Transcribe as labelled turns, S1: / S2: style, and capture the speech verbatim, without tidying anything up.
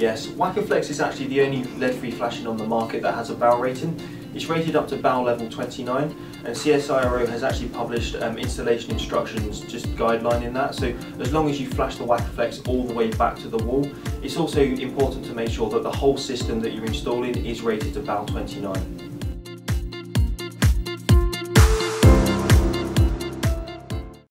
S1: Yes, Wakaflex is actually the only lead-free flashing on the market that has a B A L rating. It's rated up to B A L level twenty-nine, and C S I R O has actually published um, installation instructions, just guideline in that. So as long as you flash the Wakaflex all the way back to the wall, it's also important to make sure that the whole system that you're installing is rated to B A L twenty-nine.